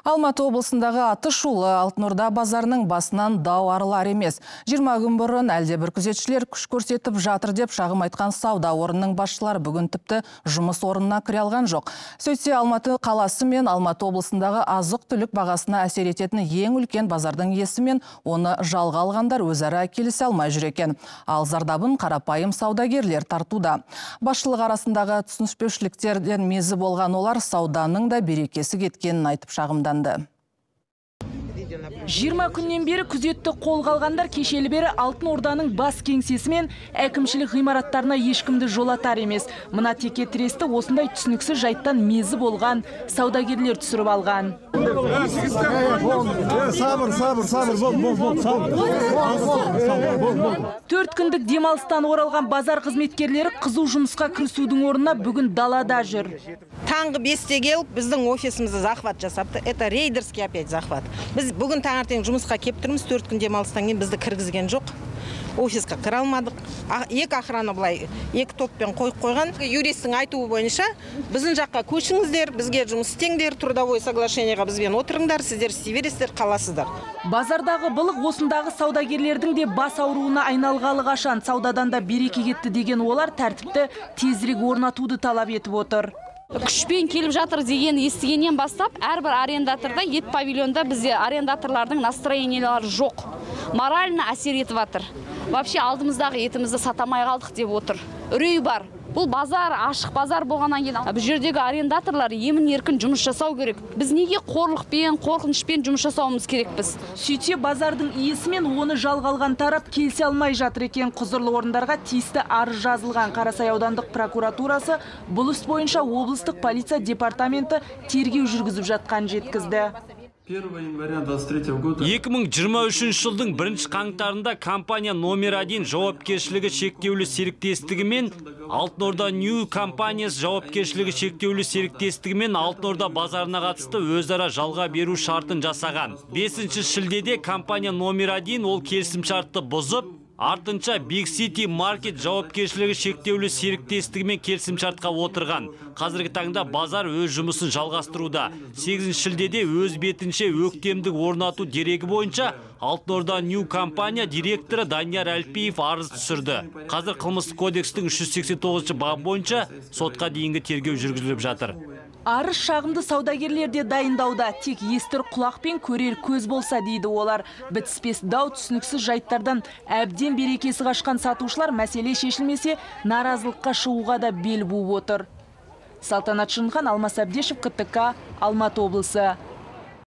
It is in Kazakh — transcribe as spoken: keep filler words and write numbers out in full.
Алматы облысындағы Атышулы Алтын Орда базарының басынан дау арылар емес. жиырма күн бұрын әлде бір күзетшілер күш көрсетіп жатыр деп шағым айтқан сауда орнының басшылары бүгін тіпті жұмыс орнына кіре алған жоқ. Сөйтсе Алматы қаласы мен Алматы облысындағы азық-түлік бағасына әсер ететін ең үлкен базардың иесі мен оны жалға алғандар өзара келісе алмай жүр екен. Ал зардабын қарапайым саудагерлер тартуда. Басшылық арасындағы түсініспеушіліктерден мезі болған олар сауданың да берекесі кеткенін айтып шағымданды. жиырма күннен бері күзетті қолға алғандар кешелі бері Алтын Орданың бас кеңсесі мен әкімшілік ғимараттарына ешкімді жолатар емес. Мына теке тіресті осындай түсініксіз жайттан мезі болған саудагерлер түсіріп алған. Төрт күндік демалыстан оралған базар қызметкерлері қызу жұмысқа кірісудің орнына бүгін далада жүр. Таңғы бесте келіп, біздің офисімізді захват жасапты. Это рейдерский опять захват. Біз бүгін таңертең жұмысқа кеп тұрмыз, төрт күн демалыстан кейін бізді кіргізген жоқ. Офисқа кіре алмадық. Екі охрана былай, екі топпен қойып қойған. Юристің айтуы бойынша, біздің жаққа көшіңіздер, бізге жұмыс істеңдер, трудовой соглашениеға бізбен отырыңдар, сіздер істей бересіздер, қаласыздар. Базардағы былық осындағы саудагерлердің де бас ауруына айналғалы қашан, саудадан да береке кетті деген олар тәртіпті тезірек орнатуды талап етіп отыр. Күшпен келіп жатыр деген естігеннен бастап, әрбір арендаторда, ет павильонда бізде арендаторлардың настроениялары жоқ. Морально әсер етіп жатыр. Вообще алдымыздағы етімізді сатамай қалдық деп отыр. Үрей бар. Бұл базар, ашық базар болғаннан кейін бұл жердегі арендаторлар емін еркін жұмыс жасау керек. Біз неге қорлықпен, қорқынышпен жұмыс жасауымыз керекпіз? Сөйтсе базардың иесі мен оны жалға алған тарап келісе алмай жатыр екен. Құзырлы орындарға тиісті арыз жазылған. Қарасай аудандық прокуратурасы бұл іс бойынша облыстық полиция департаменті тергеу жүргізіп жатқан жеткізді. екі мың жиырма үшінші жылдың бірінші қаңтарында компания номер один жауапкершілігі шектеулі серіктестігі мен Алтын Орда Нью компаниясы жауапкершілігі шектеулі серіктестігі мен Алтын Орда базарына қатысты өзара жалға беру шартын жасаған. бесінші шілдеде компания номер один ол келісім шартты бұзып, артынша Big City Market жауапкершілігі шектеулі серіктестігімен келісімшартқа отырған. Қазіргі таңда базар өз жұмысын жалғастыруда. сегізінші шілдеде өз бетінше өктемдік орнату дерегі бойынша Алтын Орда Нью компания директоры Данияр Әлпиев арыз түсірді. Қазір қылмыстық кодекстің үш жүз сексен тоғызыншы бабы бойынша сотқа дейінгі тергеу жүргізіліп жатыр. Арыз шағымды саудагерлерде дайындауда, тек естір құлақпен көрер көз болса дейді олар. Бітіспес дау түсініксіз жайттардан әбден берекесі қашқан сатушылар мәселе шешілмесе наразылыққа шығуға да бел буып отыр. Салтанат Шынхан, Алмас Әбдешев, КТК, Алматы облысы.